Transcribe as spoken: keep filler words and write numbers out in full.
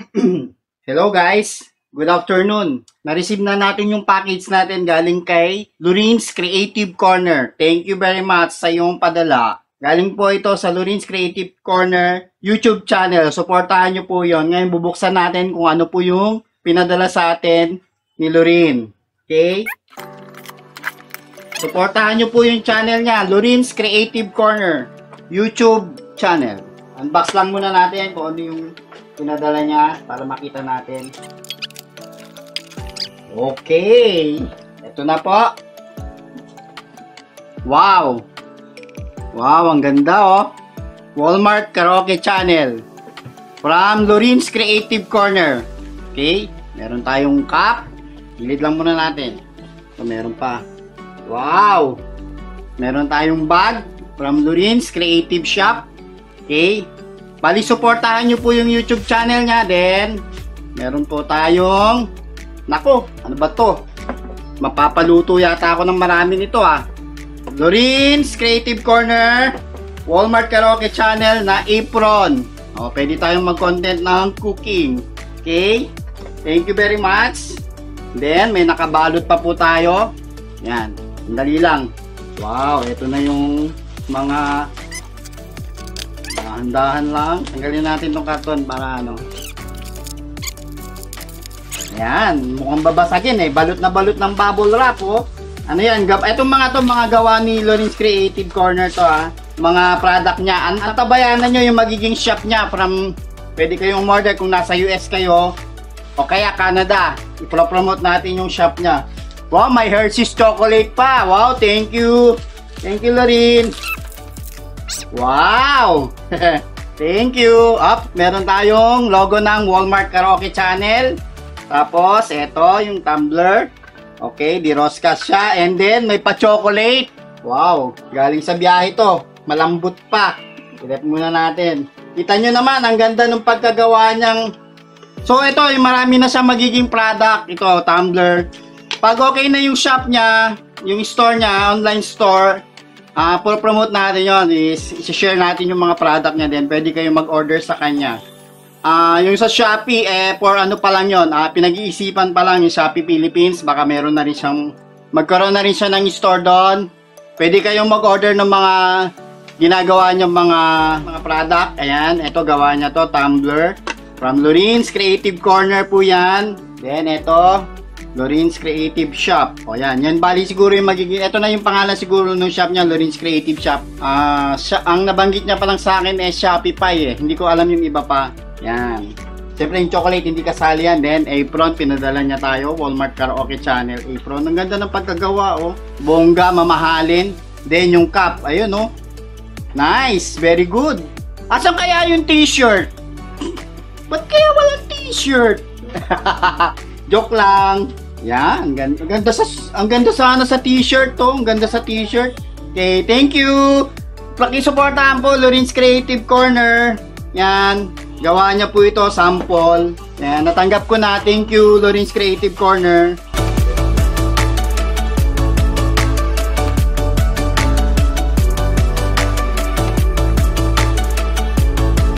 Hello guys, good afternoon. Na-receive na natin yung package natin galing kay Lorin's Creative Corner. Thank you very much sa iyong padala. Galing po ito sa Lorin's Creative Corner YouTube channel. Suportahan nyo po yon. Ngayon bubuksan natin kung ano po yung pinadala sa atin ni Lorin. Okay? Suportahan nyo po yung channel niya, Lorin's Creative Corner YouTube channel. Unbox lang muna natin kung ano yung pinadala niya para makita natin. Okay. Ito na po. Wow. Wow, ang ganda oh. Walmart Karaoke Channel. From Lorin's Creative Corner. Okay. Meron tayong cup. Gilid lang muna natin. So, meron pa. Wow. Meron tayong bag. From Lorin's Creative Shop. Okay. Bali, suportahan nyo po yung YouTube channel niya. Then, meron po tayong, nako, ano ba to? Mapapaluto yata ako ng marami nito ah. Lorin's Creative Corner, Walmart Karaoke Channel na apron. O, pwede tayong mag-content ng cooking. Okay? Thank you very much. Then, may nakabalot pa po tayo. Yan. Sandali lang. Wow, ito na yung mga dahan-dahan lang. Tanggalin natin tong karton para ano. Ayan, mukhang babasagin eh. Balot na balot ng bubble wrap oh. Ano yan? Itong mga to mga gawa ni Lorin's Creative Corner to ah. Mga product niya. Antabayanan nyo yung magiging shop niya from, pwede kayong order kung nasa U S kayo o kaya Canada. I-promote natin yung shop niya. Wow, may Hershey's chocolate pa. Wow, thank you. Thank you, Lorin. Wow! Thank you. Up, meron tayong logo ng Walmart Karaoke Channel. Tapos, ito yung tumbler. Okay, di roskas siya. And then, may pa-chocolate. Wow, galing sa biyahe to. Malambot pa. Ilet muna natin. Kita nyo naman, ang ganda ng pagkagawa niyang. So, ito, yung marami na siya magiging product. Ito, tumbler. Pag okay na yung shop niya, yung store niya, online store, uh, for promote natin yon, is i-share natin yung mga product niya din. Pwede kayong mag-order sa kanya. Uh, yung sa Shopee, eh, for ano pa lang yun, uh, pinag-iisipan pa lang yung Shopee Philippines. Baka meron na rin siyang, magkaroon na rin siya ng store doon. Pwede kayong mag-order ng mga ginagawa niyang mga, mga product. Ayan, ito gawa niya to, tumbler. From Lorin's Creative Corner po yan. Then, ito, Lorin's Creative Shop. O yan, yan bali siguro yung magiging, ito na yung pangalan siguro ng shop niya, Lorin's Creative Shop. Uh, ang nabanggit niya pa lang sa akin eh, Shopify eh. Hindi ko alam yung iba pa. Yan. Siyempre yung chocolate hindi kasali yan. Then apron, pinadala niya tayo. Walmart Karaoke Channel apron. Ang ganda ng pagkagawa oh. Bongga, mamahalin. Then yung cup, ayun oh. Nice, very good. Asan kaya yung t-shirt? Ba't kaya walang t-shirt? Joke lang. Yan, ang ganda, ang ganda sa ang ganda sana sa t-shirt to. Ang ganda sa t-shirt. Okay, thank you. Paki-suportahan po Lorin's Creative Corner. Yan. Gawa niya po ito, sample. Yan, natanggap ko na. Thank you, Lorin's Creative Corner.